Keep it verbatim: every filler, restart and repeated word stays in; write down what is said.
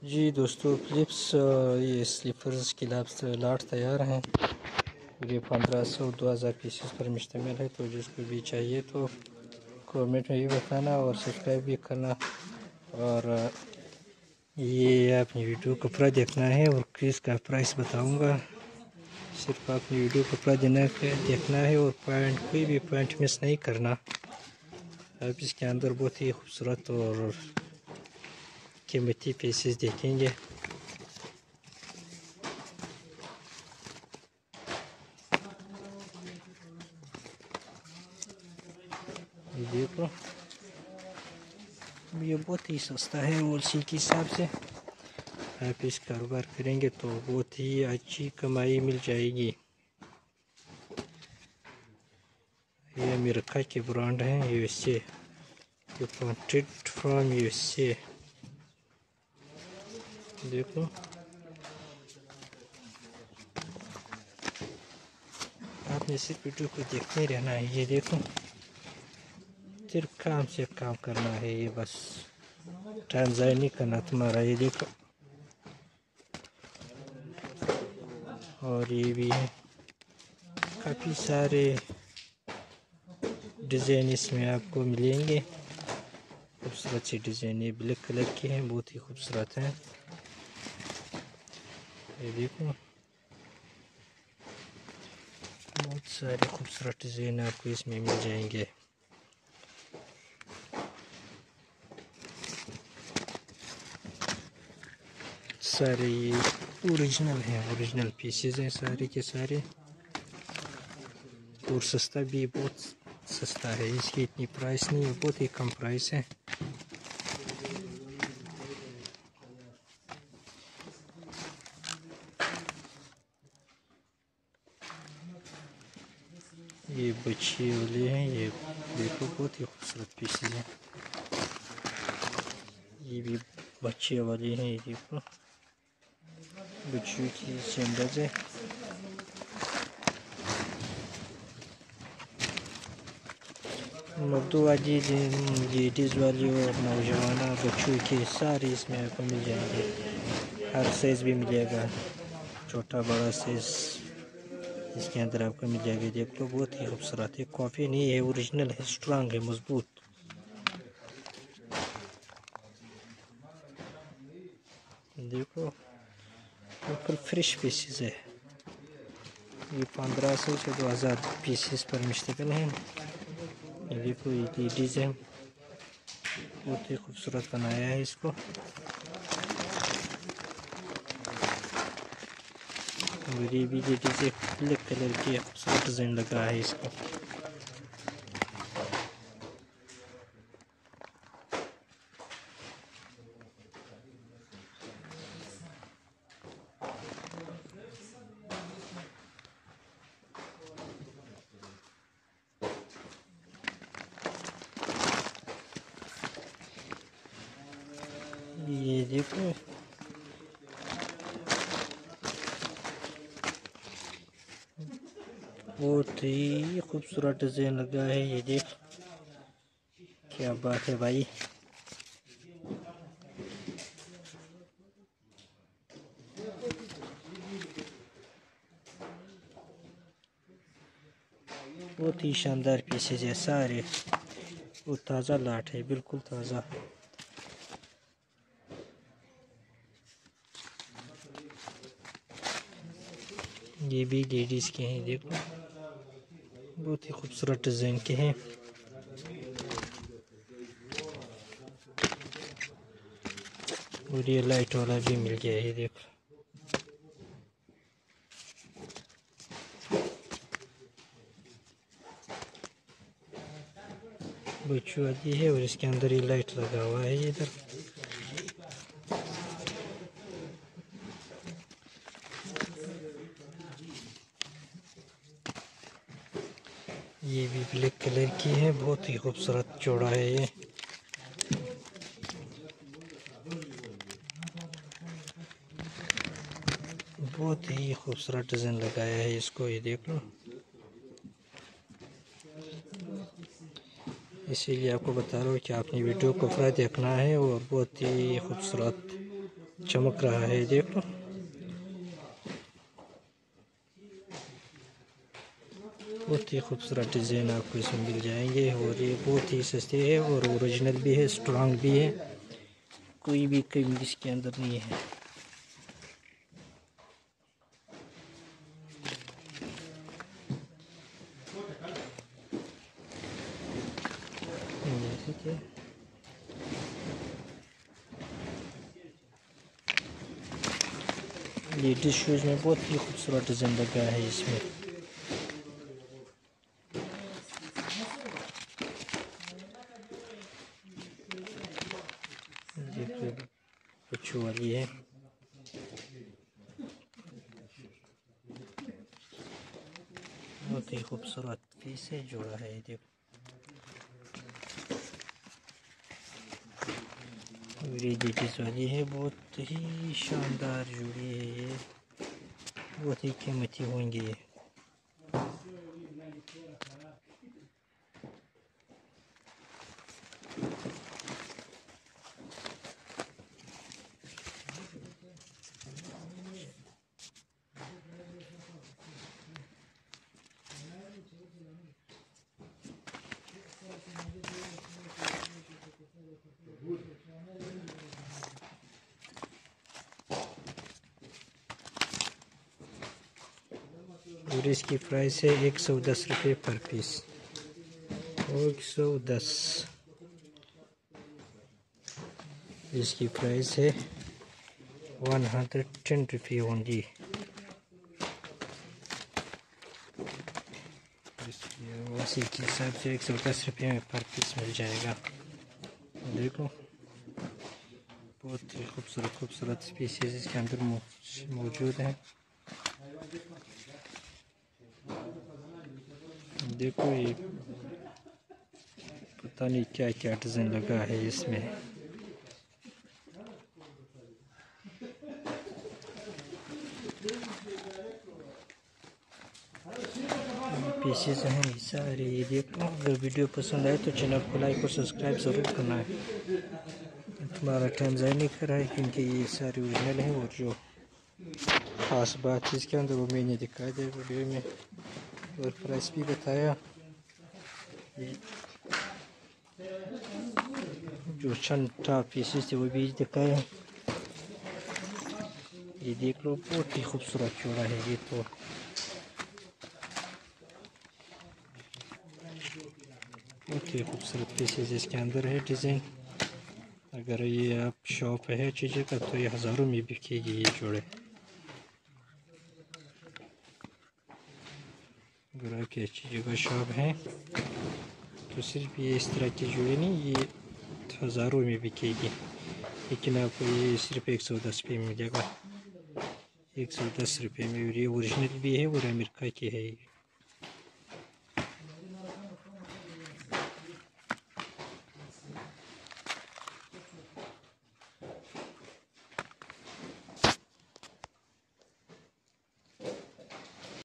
जी दोस्तों, फ्लिप्स ये स्लीपर्स की लाट तैयार हैं। ये पंद्रह सौ दो हज़ार पीसेस पर मुश्तमिल है। तो जिसको भी चाहिए तो कमेंट में भी बताना और सब्सक्राइब भी करना। और ये आपने वीडियो को पूरा देखना है और इसका प्राइस बताऊंगा। सिर्फ आपने वीडियो को पूरा देना देखना है और पॉइंट कोई भी पॉइंट मिस नहीं करना। आप इसके अंदर बहुत ही खूबसूरत और कीमती पीसेस देखेंगे। ये देखो, ये बहुत ही सस्ता है होलसेल के हिसाब से। आप इस कारोबार करेंगे तो बहुत ही अच्छी कमाई मिल जाएगी। ये अमेरिका के ब्रांड हैं, यूएसए, इंपोर्टेड फ्रॉम यूएसए। देखो, आपने सिर्फ वीडियो को देखते रहना है। ये देखो, सिर्फ काम से काम करना है, ये बस टाइम ज़ाया नहीं करना तुम्हारा। ये देखो, और ये भी है, काफ़ी सारे डिज़ाइन इसमें आपको मिलेंगे। खूबसूरत सी डिज़ाइन, ये ब्लैक कलर के हैं, बहुत ही खूबसूरत हैं। ये देखो, बहुत सारे खूबसूरत डिज़ाइन आपको इसमें मिल जाएंगे। सारे ये ओरिजिनल हैं, ओरिजिनल पीसेस हैं सारे के सारे। और सस्ता भी बहुत सस्ता है, इसकी इतनी प्राइस नहीं है, बहुत ही कम प्राइस है। ये बच्चे वाले हैं, ये देखो बहुत ही खूबसूरत पीसेस हैं। ये भी बच्चे वाले हैं, ये देखो बच्चों की सैंडल्स है। मर्दों वाली, लेडीज़ वाली और नौजवान बच्चों के सारे इसमें आपको मिल जाएंगे। हर साइज़ भी मिलेगा, छोटा बड़ा साइज़ इसके अंदर आपको मिल जाएगा। देख लो, बहुत ही खूबसूरत है, कॉफ़ी नहीं है, ओरिजिनल है, स्ट्रांग है, मजबूत। देखो, बिल्कुल फ्रेश पीसेस है। ये पंद्रह सौ से दो हज़ार पीसेस पर मुश्तमिल है। ये देखो, ये लेडीज़ है, बहुत ही खूबसूरत बनाया है इसको। और ये भी लेडीज़ है, ब्लैक कलर की खूबसूरत डिज़ाइन लगा है इसको। ये देखो, बहुत ही खूबसूरत डिज़ाइन लगा है। ये देख, क्या बात है भाई। बहुत ही शानदार पीसेज है सारे, वो ताज़ा लाट है, बिल्कुल ताज़ा। ये भी लेडीज़ के हैं, देखो बहुत ही खूबसूरत डिज़ाइन के हैं। और ये लाइट वाला भी मिल गया है, देखो। बच्चों वाली है और इसके अंदर ये लाइट लगा हुआ है इधर। ये भी ब्लैक कलर की है, बहुत ही खूबसूरत जोड़ा है ये। बहुत ही खूबसूरत डिज़ाइन लगाया है इसको, ये देख लो। इसीलिए आपको बता रहा हूँ कि आपने वीडियो को पूरा देखना है और बहुत ही खूबसूरत चमक रहा है, देख लो। बहुत ही खूबसूरत डिज़ाइन आपको इसमें मिल जाएंगे और ये बहुत ही सस्ते है और ओरिजिनल भी है, स्ट्रांग भी है, कोई भी कमी इसके अंदर नहीं है। ठीक है, लेडीज शूज़ में बहुत ही खूबसूरत डिज़ाइन लगा है इसमें। बच्चों वाली है, बहुत ही खूबसूरत पीस है, जोड़ा है। देखो लेडीज वाली है, बहुत ही शानदार जोड़ी है ये, बहुत ही कीमती होंगी ये। और इसकी प्राइस है एक सौ दस रुपये पर पीस, एक सौ दस इसकी प्राइस है, वन हंड्रेड टेन रुपये ओनली। उसी के हिसाब से एक सौ दस रुपये में पर पीस मिल जाएगा। देखो बहुत ही खूबसूरत खूबसूरत स्पीसीज इसके अंदर मौजूद हैं। देखो ये पता नहीं क्या क्या डिज़ाइन लगा है इसमें। पीसेस हैं सारे, ये देखो। अगर वीडियो पसंद आए तो चैनल को लाइक और सब्सक्राइब ज़रूर करना है। तुम्हारा टाइम ज़ाया नहीं कर रहा है क्योंकि ये सारे ओरिजिनल हैं और जो ख़ास बात है इसके अंदर वो मैंने दिखाया था वीडियो में और प्राइस भी बताया। ये जो चंद टॉप पीसेस थे वो भी दिखाए हैं। ये देख लो बहुत ही खूबसूरत जोड़ा है ये तो। बहुत ही खूबसूरत पीसेस इसके अंदर है डिज़ाइन। अगर ये आप शॉप है चीज़ें का तो ये हज़ारों में बिकेगी ये जोड़े। अगर आपकी अच्छी जगह शॉप है तो सिर्फ ये इस तरह की जोड़े नहीं, ये हज़ारों में बिकेगी, लेकिन आपको ये सिर्फ एक सौ दस रुपये में मिलेगा, एक सौ दस रुपये में। ये ओरिजिनल भी है और अमेरिका की है।